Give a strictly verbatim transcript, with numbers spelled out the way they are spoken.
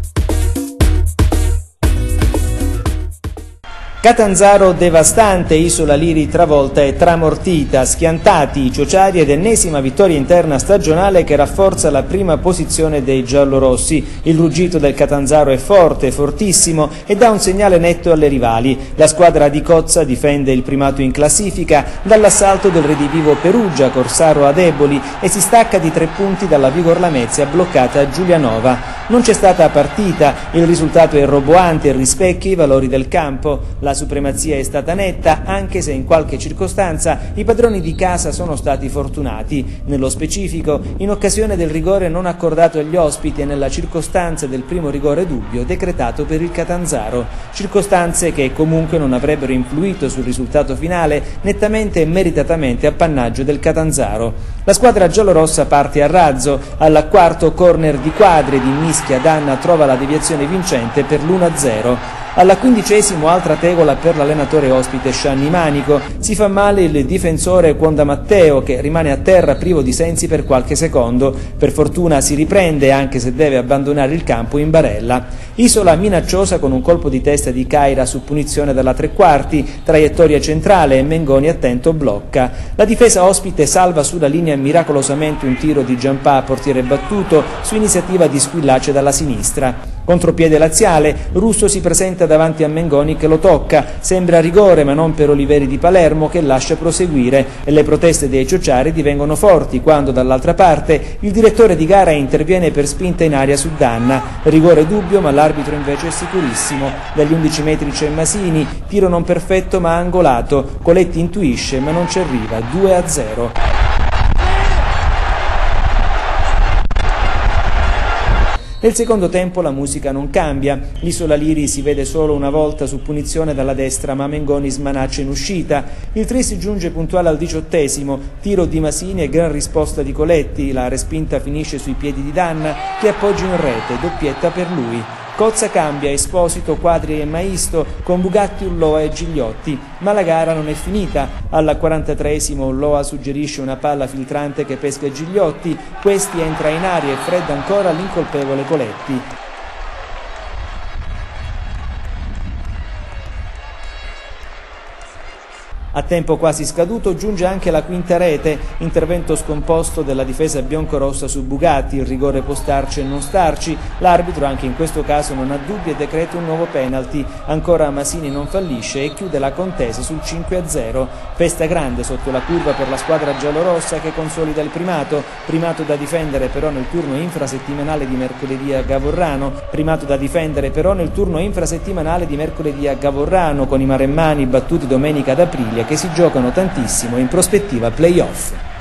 Catanzaro devastante, Isola Liri travolta e tramortita, schiantati i ciociari ed ennesima vittoria interna stagionale che rafforza la prima posizione dei giallorossi. Il ruggito del Catanzaro è forte, fortissimo e dà un segnale netto alle rivali. La squadra di Cozza difende il primato in classifica dall'assalto del redivivo Perugia, Corsaro ad Eboli, e si stacca di tre punti dalla Vigor Lamezia bloccata a Giulianova. Non c'è stata partita, il risultato è roboante e rispecchia i valori del campo. La supremazia è stata netta, anche se in qualche circostanza i padroni di casa sono stati fortunati. Nello specifico, in occasione del rigore non accordato agli ospiti e nella circostanza del primo rigore dubbio decretato per il Catanzaro. Circostanze che comunque non avrebbero influito sul risultato finale, nettamente e meritatamente appannaggio del Catanzaro. La squadra giallorossa parte a razzo, al quarto corner di Quadri di Mischia Danna trova la deviazione vincente per l'uno a zero. Alla quindicesimo altra tegola per l'allenatore ospite Scianni Manico, si fa male il difensore Quonda Matteo che rimane a terra privo di sensi per qualche secondo, per fortuna si riprende anche se deve abbandonare il campo in barella. Isola minacciosa con un colpo di testa di Caira su punizione dalla tre quarti, traiettoria centrale e Mengoni attento blocca. La difesa ospite salva sulla linea miracolosamente un tiro di Giampà, portiere battuto, su iniziativa di Squillace dalla sinistra. Contropiede laziale, Russo si presenta davanti a Mengoni che lo tocca, sembra rigore ma non per Oliveri di Palermo che lascia proseguire e le proteste dei ciociari divengono forti quando dall'altra parte il direttore di gara interviene per spinta in aria su Danna. Rigore dubbio ma l'arbitro invece è sicurissimo. Dagli undici metri c'è Masini, tiro non perfetto ma angolato, Coletti intuisce ma non ci arriva, due a zero. Nel secondo tempo la musica non cambia, l'Isola Liri si vede solo una volta su punizione dalla destra ma Mengoni smanaccia in uscita. Il Tris giunge puntuale al diciottesimo, tiro di Masini e gran risposta di Coletti, la respinta finisce sui piedi di Danna che appoggia in rete, doppietta per lui. Cozza cambia, Esposito, Quadri e Maisto con Bugatti, Ulloa e Gigliotti, ma la gara non è finita. Al quarantatreesimo Ulloa suggerisce una palla filtrante che pesca Gigliotti, questi entra in aria e fredda ancora l'incolpevole Coletti. A tempo quasi scaduto giunge anche la quinta rete, intervento scomposto della difesa biancorossa su Bugatti, il rigore può starci e non starci, l'arbitro anche in questo caso non ha dubbi e decreta un nuovo penalty, ancora Masini non fallisce e chiude la contesa sul cinque a zero, festa grande sotto la curva per la squadra giallorossa che consolida il primato, primato da difendere però nel turno infrasettimanale di mercoledì a Gavorrano, primato da difendere però nel turno infrasettimanale di mercoledì a Gavorrano con i maremmani battuti domenica ad Aprilia che si giocano tantissimo in prospettiva play-off.